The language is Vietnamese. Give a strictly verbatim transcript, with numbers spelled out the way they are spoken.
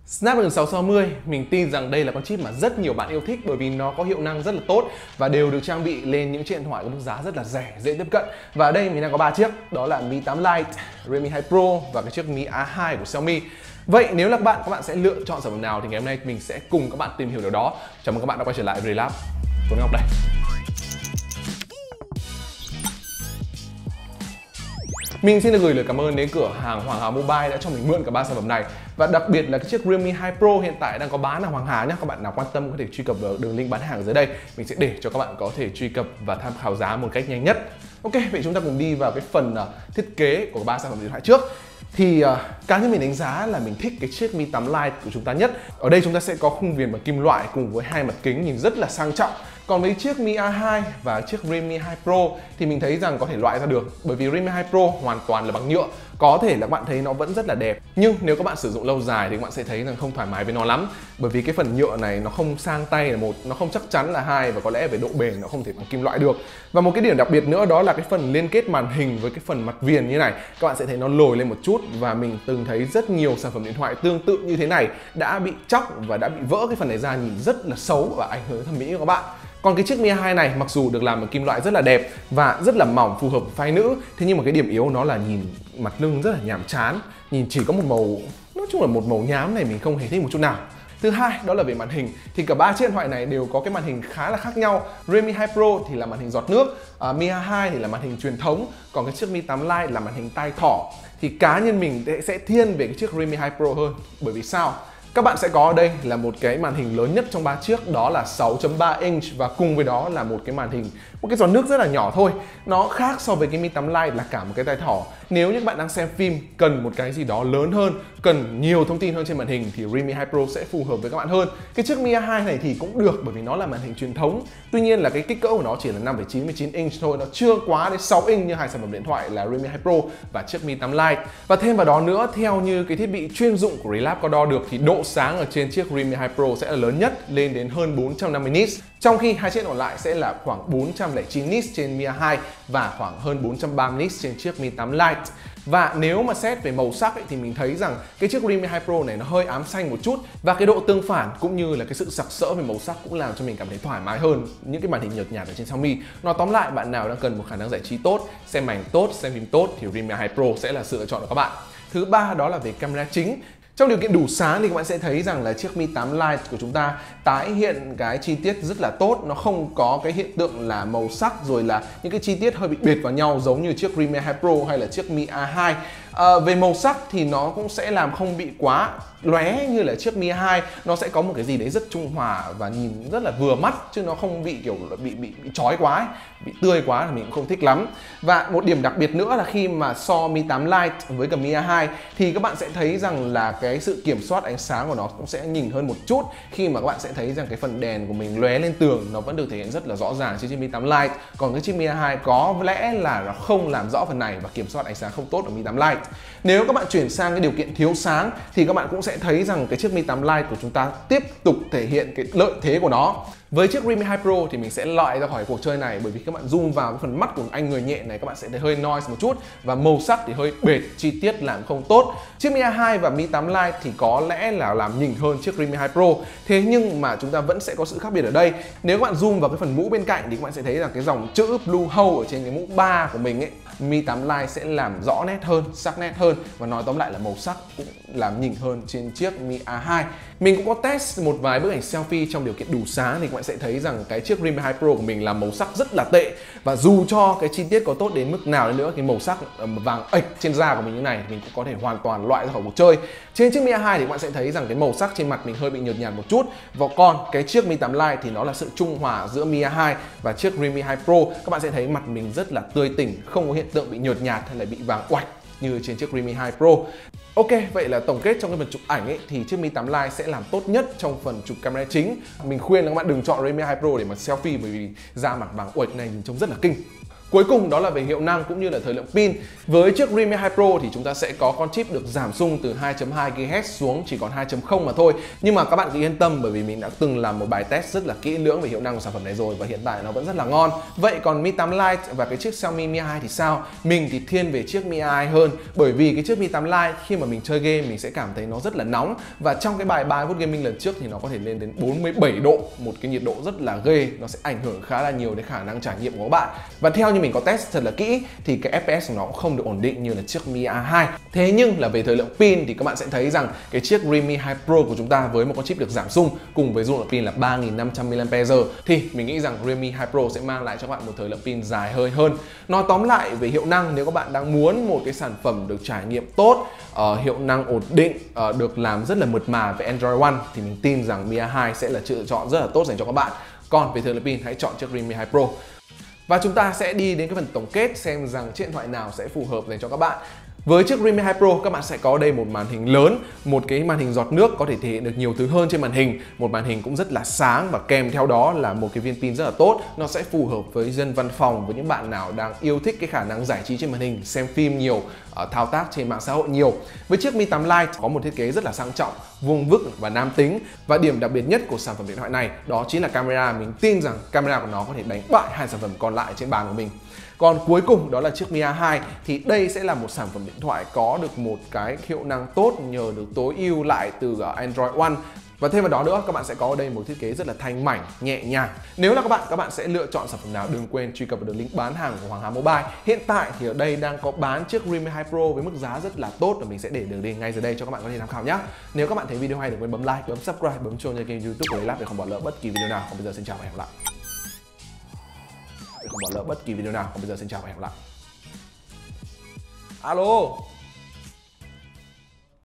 Snapdragon sáu sáu mươi, mình tin rằng đây là con chip mà rất nhiều bạn yêu thích bởi vì nó có hiệu năng rất là tốt và đều được trang bị lên những chiếc điện thoại có mức giá rất là rẻ, dễ tiếp cận. Và ở đây mình đang có ba chiếc, đó là Mi tám Lite, Redmi hai Pro và cái chiếc Mi A hai của Xiaomi. Vậy nếu là các bạn, các bạn sẽ lựa chọn sản phẩm nào thì ngày hôm nay mình sẽ cùng các bạn tìm hiểu điều đó. Chào mừng các bạn đã quay trở lại với Relab. Tuấn Ngọc đây. Mình xin được gửi lời cảm ơn đến cửa hàng Hoàng Hà Mobile đã cho mình mượn cả ba sản phẩm này. Và đặc biệt là cái chiếc Redmi hai Pro hiện tại đang có bán ở Hoàng Hà nhé. Các bạn nào quan tâm có thể truy cập vào đường link bán hàng dưới đây. Mình sẽ để cho các bạn có thể truy cập và tham khảo giá một cách nhanh nhất. Ok, vậy chúng ta cùng đi vào cái phần uh, thiết kế của ba sản phẩm điện thoại trước. Thì uh, cá nhân mình đánh giá là mình thích cái chiếc Mi tám Lite của chúng ta nhất. Ở đây chúng ta sẽ có khung viền bằng kim loại cùng với hai mặt kính nhìn rất là sang trọng. Còn với chiếc Mi A hai và chiếc Redmi hai Pro thì mình thấy rằng có thể loại ra được, bởi vì Redmi hai Pro hoàn toàn là bằng nhựa. Có thể là các bạn thấy nó vẫn rất là đẹp, nhưng nếu các bạn sử dụng lâu dài thì các bạn sẽ thấy rằng không thoải mái với nó lắm. Bởi vì cái phần nhựa này nó không sang tay là một, nó không chắc chắn là hai, và có lẽ về độ bền nó không thể bằng kim loại được. Và một cái điểm đặc biệt nữa đó là cái phần liên kết màn hình với cái phần mặt viền như này, các bạn sẽ thấy nó lồi lên một chút, và mình từng thấy rất nhiều sản phẩm điện thoại tương tự như thế này đã bị chóc và đã bị vỡ cái phần này ra, nhìn rất là xấu và ảnh hưởng đến thẩm mỹ của các bạn. Còn cái chiếc Mi A hai này mặc dù được làm bằng kim loại rất là đẹp và rất là mỏng, phù hợp với phái nữ, thế nhưng mà cái điểm yếu nó là nhìn mặt lưng rất là nhàm chán, nhìn chỉ có một màu, nói chung là một màu nhám này mình không hề thích một chút nào. Thứ hai đó là về màn hình, thì cả ba chiếc điện thoại này đều có cái màn hình khá là khác nhau. Redmi hai Pro thì là màn hình giọt nước, uh, Mi A hai thì là màn hình truyền thống, còn cái chiếc Mi tám Lite là màn hình tai thỏ. Thì cá nhân mình sẽ thiên về cái chiếc Redmi hai Pro hơn, bởi vì sao? Các bạn sẽ có ở đây là một cái màn hình lớn nhất trong ba chiếc, đó là sáu chấm ba inch, và cùng với đó là một cái màn hình, một cái giọt nước rất là nhỏ thôi. Nó khác so với cái Mi tám Lite là cả một cái tai thỏ. Nếu như các bạn đang xem phim cần một cái gì đó lớn hơn, cần nhiều thông tin hơn trên màn hình thì Redmi hai Pro sẽ phù hợp với các bạn hơn. Cái chiếc Mi A hai này thì cũng được bởi vì nó là màn hình truyền thống. Tuy nhiên là cái kích cỡ của nó chỉ là năm phẩy chín mươi chín inch thôi, nó chưa quá đến sáu inch như hai sản phẩm điện thoại là Redmi hai Pro và chiếc Mi tám Lite. Và thêm vào đó nữa, theo như cái thiết bị chuyên dụng của Relab có đo được thì độ sáng ở trên chiếc Redmi hai Pro sẽ là lớn nhất, lên đến hơn bốn trăm năm mươi nits. Trong khi hai chiếc còn lại sẽ là khoảng bốn trăm lẻ chín nits trên Mi A hai và khoảng hơn bốn trăm ba mươi nits trên chiếc Mi tám Lite. Và nếu mà xét về màu sắc ấy, thì mình thấy rằng cái chiếc Redmi hai Pro này nó hơi ám xanh một chút, và cái độ tương phản cũng như là cái sự sặc sỡ về màu sắc cũng làm cho mình cảm thấy thoải mái hơn những cái màn hình nhợt nhạt ở trên Xiaomi. Nói tóm lại, bạn nào đang cần một khả năng giải trí tốt, xem ảnh tốt, xem phim tốt thì Redmi hai Pro sẽ là sự lựa chọn của các bạn. Thứ ba đó là về camera chính. Trong điều kiện đủ sáng thì các bạn sẽ thấy rằng là chiếc Mi tám Lite của chúng ta tái hiện cái chi tiết rất là tốt. Nó không có cái hiện tượng là màu sắc rồi là những cái chi tiết hơi bị bệt vào nhau giống như chiếc Redmi hai Pro hay là chiếc Mi A hai. À, về màu sắc thì nó cũng sẽ làm không bị quá lóe như là chiếc Mi A hai. Nó sẽ có một cái gì đấy rất trung hòa và nhìn rất là vừa mắt, chứ nó không bị kiểu bị bị, bị chói quá ấy, bị tươi quá thì mình cũng không thích lắm. Và một điểm đặc biệt nữa là khi mà so Mi tám Lite với cả Mi A hai thì các bạn sẽ thấy rằng là cái sự kiểm soát ánh sáng của nó cũng sẽ nhỉnh hơn một chút, khi mà các bạn sẽ thấy rằng cái phần đèn của mình lóe lên tường nó vẫn được thể hiện rất là rõ ràng trên chiếc Mi tám Lite. Còn cái chiếc Mi A hai có lẽ là nó không làm rõ phần này và kiểm soát ánh sáng không tốt ở Mi tám Lite. Nếu các bạn chuyển sang cái điều kiện thiếu sáng thì các bạn cũng sẽ thấy rằng cái chiếc Mi tám Lite của chúng ta tiếp tục thể hiện cái lợi thế của nó. Với chiếc Redmi hai Pro thì mình sẽ loại ra khỏi cuộc chơi này, bởi vì các bạn zoom vào cái phần mắt của anh người nhện này các bạn sẽ thấy hơi noise một chút, và màu sắc thì hơi bệt, chi tiết làm không tốt. Chiếc Mi A hai và Mi tám Lite thì có lẽ là làm nhỉnh hơn chiếc Redmi hai Pro. Thế nhưng mà chúng ta vẫn sẽ có sự khác biệt ở đây. Nếu các bạn zoom vào cái phần mũ bên cạnh thì các bạn sẽ thấy là cái dòng chữ Blue Hole ở trên cái mũ ba của mình ấy, Mi tám Lite sẽ làm rõ nét hơn, sắc nét hơn, và nói tóm lại là màu sắc cũng làm nhỉnh hơn trên chiếc Mi A hai. Mình cũng có test một vài bức ảnh selfie trong điều kiện đủ sáng thì các bạn sẽ thấy rằng cái chiếc Redmi hai Pro của mình là màu sắc rất là tệ, và dù cho cái chi tiết có tốt đến mức nào nữa, cái màu sắc vàng ệch trên da của mình như này thì mình cũng có thể hoàn toàn loại ra khỏi cuộc chơi. Trên chiếc Mi A hai thì các bạn sẽ thấy rằng cái màu sắc trên mặt mình hơi bị nhợt nhạt một chút, và còn cái chiếc Mi tám Lite thì nó là sự trung hòa giữa Mi A hai và chiếc Redmi hai Pro. Các bạn sẽ thấy mặt mình rất là tươi tỉnh, không có hiện tượng bị nhợt nhạt hay là bị vàng oạch như trên chiếc Redmi hai Pro. Ok, vậy là tổng kết trong cái phần chụp ảnh ấy thì chiếc Mi tám Lite sẽ làm tốt nhất trong phần chụp camera chính. Mình khuyên là các bạn đừng chọn Redmi hai Pro để mà selfie, bởi vì da mặt vàng uệch này nhìn trông rất là kinh. Cuối cùng đó là về hiệu năng cũng như là thời lượng pin. Với chiếc Realme hai Pro thì chúng ta sẽ có con chip được giảm xung từ hai chấm hai gi ga héc xuống chỉ còn hai chấm không mà thôi. Nhưng mà các bạn cứ yên tâm, bởi vì mình đã từng làm một bài test rất là kỹ lưỡng về hiệu năng của sản phẩm này rồi và hiện tại nó vẫn rất là ngon. Vậy còn Mi tám Lite và cái chiếc Xiaomi Mi hai thì sao? Mình thì thiên về chiếc Mi hai hơn, bởi vì cái chiếc Mi tám Lite khi mà mình chơi game mình sẽ cảm thấy nó rất là nóng, và trong cái bài ba phút gaming lần trước thì nó có thể lên đến bốn mươi bảy độ, một cái nhiệt độ rất là ghê, nó sẽ ảnh hưởng khá là nhiều đến khả năng trải nghiệm của các bạn. Và theo như mình có test thật là kỹ thì cái ép pê ét của nó cũng không được ổn định như là chiếc Mi hai. Thế nhưng là về thời lượng pin thì các bạn sẽ thấy rằng cái chiếc Realme hai Pro của chúng ta với một con chip được giảm xung cùng với dung lượng pin là ba nghìn năm trăm mi li am pe giờ thì mình nghĩ rằng Realme hai Pro sẽ mang lại cho các bạn một thời lượng pin dài hơi hơn. Nói tóm lại về hiệu năng, nếu các bạn đang muốn một cái sản phẩm được trải nghiệm tốt, uh, hiệu năng ổn định, uh, được làm rất là mượt mà về Android One thì mình tin rằng Mi hai sẽ là lựa chọn rất là tốt dành cho các bạn. Còn về thời lượng pin hãy chọn chiếc Realme hai Pro. Và chúng ta sẽ đi đến cái phần tổng kết xem rằng chiếc điện thoại nào sẽ phù hợp dành cho các bạn. Với chiếc Realme hai Pro các bạn sẽ có đây một màn hình lớn, một cái màn hình giọt nước có thể thể hiện được nhiều thứ hơn trên màn hình, một màn hình cũng rất là sáng và kèm theo đó là một cái viên pin rất là tốt. Nó sẽ phù hợp với dân văn phòng, với những bạn nào đang yêu thích cái khả năng giải trí trên màn hình, xem phim nhiều, thao tác trên mạng xã hội nhiều. Với chiếc Mi tám Lite có một thiết kế rất là sang trọng, vuông vức và nam tính, và điểm đặc biệt nhất của sản phẩm điện thoại này đó chính là camera. Mình tin rằng camera của nó có thể đánh bại hai sản phẩm còn lại trên bàn của mình. Còn cuối cùng đó là chiếc Mi hai, thì đây sẽ là một sản phẩm điện thoại có được một cái hiệu năng tốt nhờ được tối ưu lại từ Android One. Và thêm vào đó nữa, các bạn sẽ có ở đây một thiết kế rất là thanh mảnh, nhẹ nhàng. Nếu là các bạn, các bạn sẽ lựa chọn sản phẩm nào, đừng quên truy cập vào đường link bán hàng của Hoàng Hà Mobile. Hiện tại thì ở đây đang có bán chiếc Realme hai Pro với mức giá rất là tốt và mình sẽ để đường link ngay dưới đây cho các bạn có thể tham khảo nhé. Nếu các bạn thấy video hay đừng quên bấm like, bấm subscribe, bấm chuông trên kênh YouTube của Lấy Lab để không bỏ lỡ bất kỳ video nào. Còn bây giờ xin chào và hẹn gặp lại. Để không bỏ lỡ bất kỳ video nào. Còn bây giờ xin chào và hẹn gặp lại. Alo.